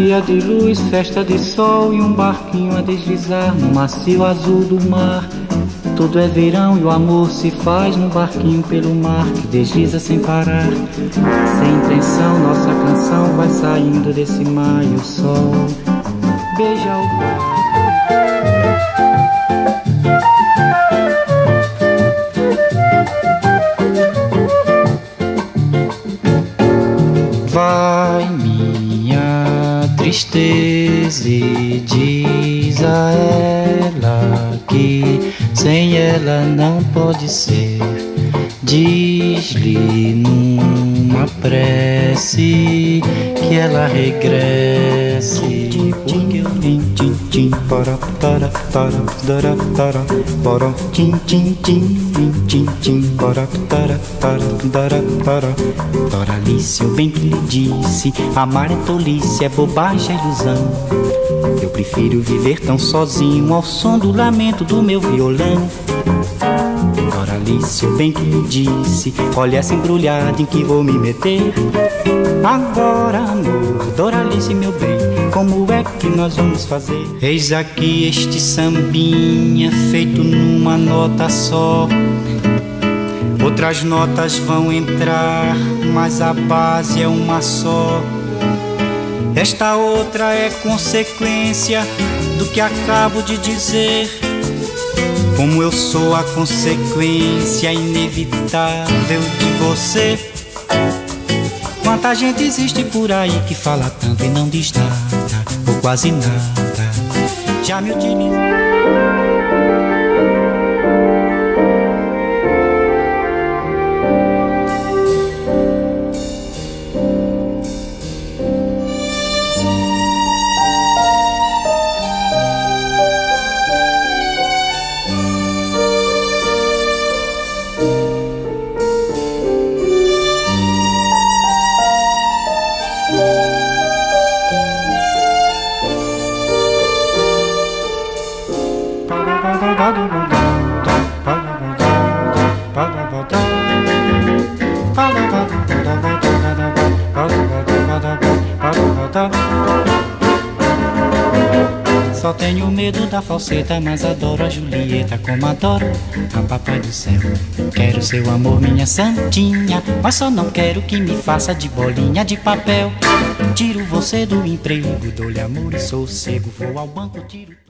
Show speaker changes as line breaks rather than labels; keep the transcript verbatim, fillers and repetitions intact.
dia de luz, festa de sol e um barquinho a deslizar no macio azul do mar. Tudo é verão e o amor se faz num barquinho pelo mar que desliza sem parar. Sem intenção, nossa canção vai saindo desse mar e o sol beija o mar. Vai minha tristeza e diz a ela que sem ela não pode ser. Diz-lhe numa prece que ela regresse, porque eu vim tim tim para para para para para para tim tim tim tim tim para para para para para. Doralice, eu bem que lhe disse, amar é tolice, é bobagem, é ilusão. Eu prefiro viver tão sozinho ao som do lamento do meu violão. Doralice, eu bem que lhe disse, olha essa embrulhada em que vou me meter. Agora, amor, Doralice, meu bem, como é que nós vamos fazer? Eis aqui este sambinha feito numa nota só. Outras notas vão entrar, mas a base é uma só. Esta outra é consequência do que acabo de dizer. Como eu sou a consequência inevitável de você. Quanta gente existe por aí que fala tanto e não diz nada, ou quase nada. Já me utilizei. Só tenho medo da falseta, mas adoro a Julieta como adoro a papai do céu. Quero seu amor, minha santinha, mas só não quero que me faça de bolinha de papel. Tiro você do emprego, dou-lhe amor e sossego, vou ao banco, tiro